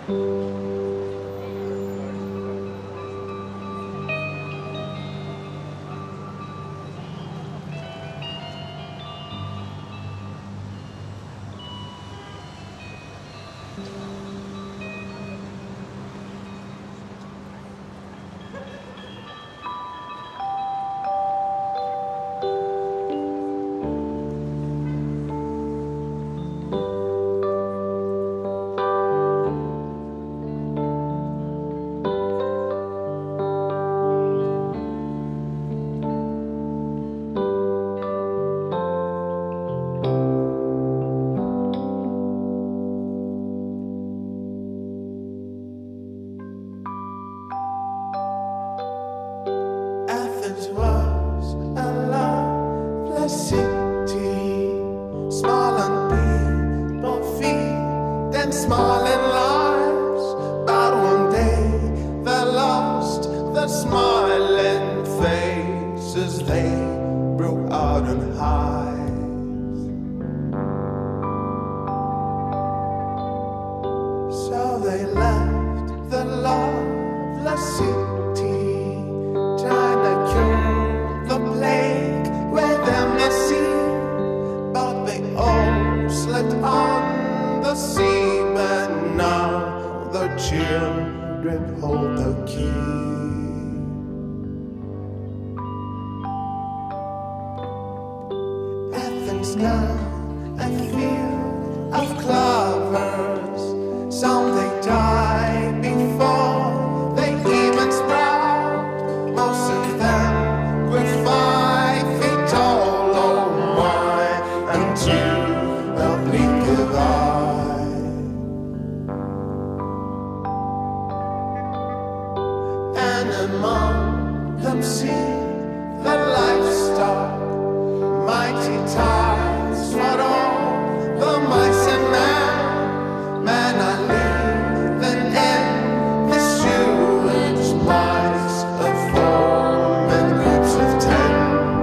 Athens was a loveless city, small on people feet and small in lives. But one day they lost their smiling faces, they broke out in hives. So they left the loveless city, trying to cure the plague with MSC, but they all slept on the sea. But now the children hold the key. Athens now a field of clovers, some they die before they even sprout. Most of them were 5 feet tall. Oh my, until the blink of eye. And among them see the livestock, mighty tides for all the mice and men. Man, I live then in this huge mice of 4 and groups of 10.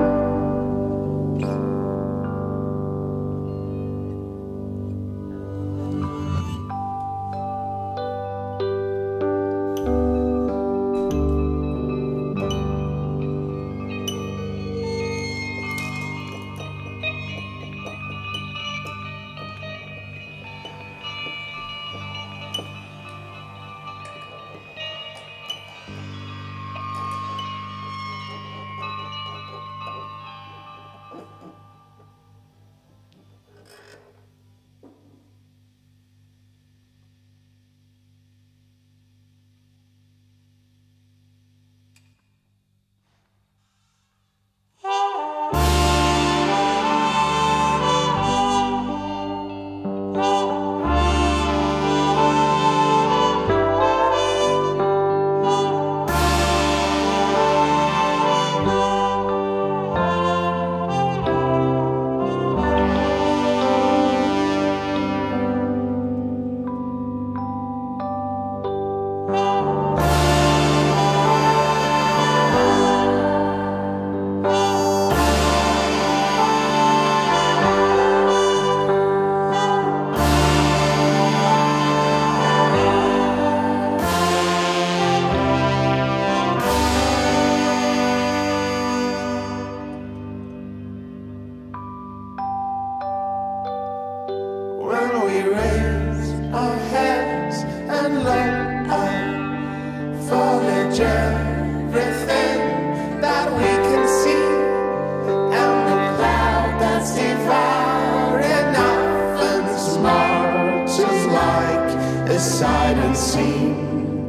When we raise our heads and look up, foliage, everything that we can see, and the cloud that's devouring Athens marches like a silent scene.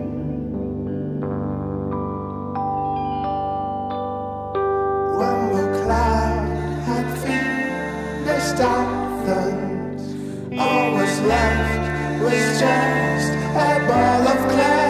When the cloud had finished Athens, all was left was just a ball of clay.